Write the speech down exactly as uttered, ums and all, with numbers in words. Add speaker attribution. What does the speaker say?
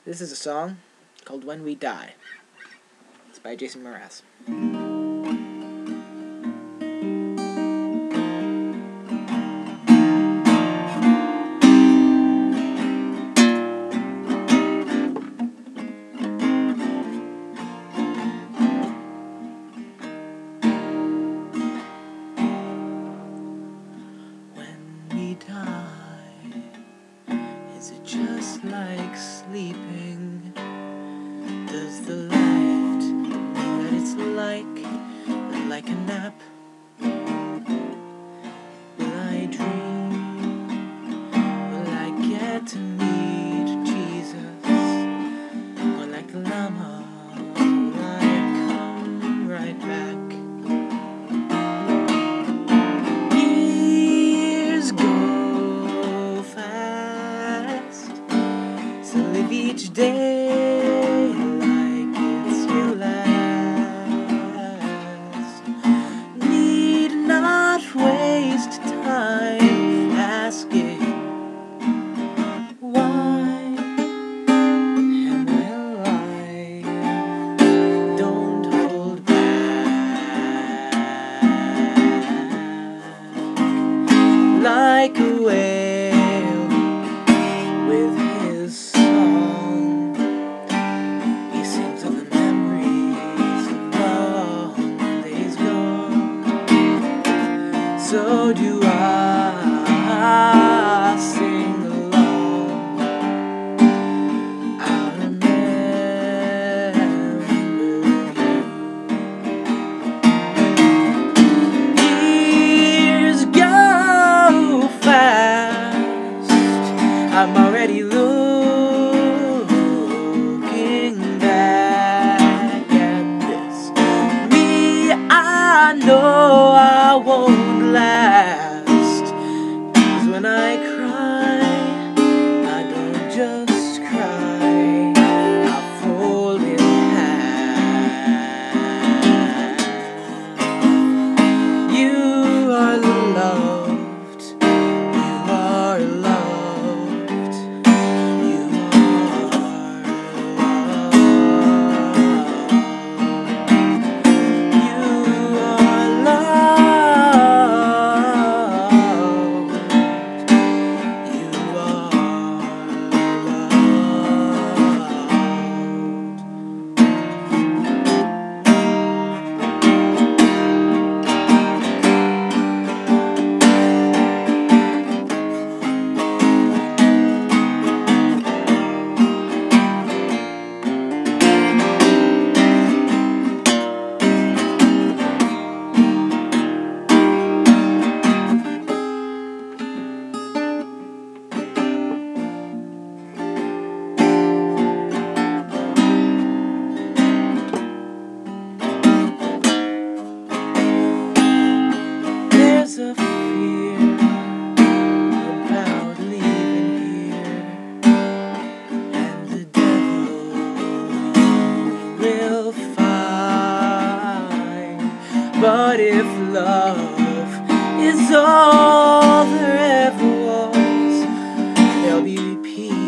Speaker 1: This is a song called When We Die. It's by Jason Mraz. When we die, is it just like sleeping? Does the light mean that it's like, like a nap? Will I dream? Will I get to meet Jesus? Or like the llama, will I come right back? Years go fast, so live each day like it's your last. Need not waste time asking why am I alive? Don't hold back. Like a whale with his song, he sings of the memories of long days gone. So do I, sing along. I'll remember you. Years go fast, I'm already looking back at this. Me, I know I won't last, 'cause when I cry, I don't just cry, I fold in half. You are loved, you are loved, you are loved. You are loved, you are There's a fear about leaving here, and the devil you will find. But if love is all there ever was, there'll be peace.